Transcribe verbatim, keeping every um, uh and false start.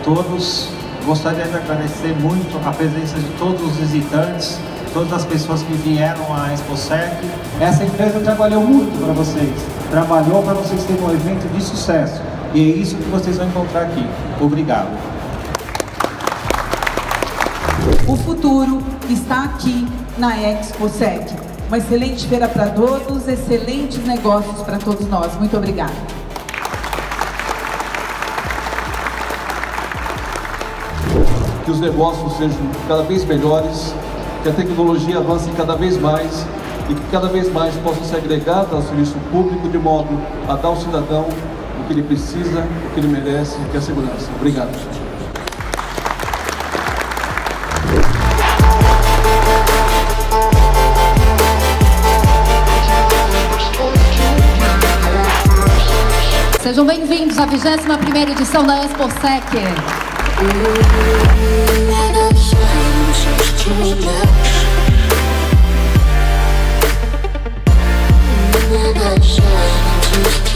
todos. Gostaria de agradecer muito a presença de todos os visitantes, todas as pessoas que vieram à ExpoSec. Essa empresa trabalhou muito para vocês, trabalhou para vocês terem um evento de sucesso. E é isso que vocês vão encontrar aqui. Obrigado. O futuro está aqui na ExpoSec. Uma excelente feira para todos, excelentes negócios para todos nós. Muito obrigada. Que os negócios sejam cada vez melhores, que a tecnologia avance cada vez mais e que cada vez mais possa ser agregada ao serviço público de modo a dar ao cidadão o que ele precisa, o que ele merece, que é a segurança. Obrigado. Sejam bem-vindos à vigésima primeira edição da ExpoSec. Too much.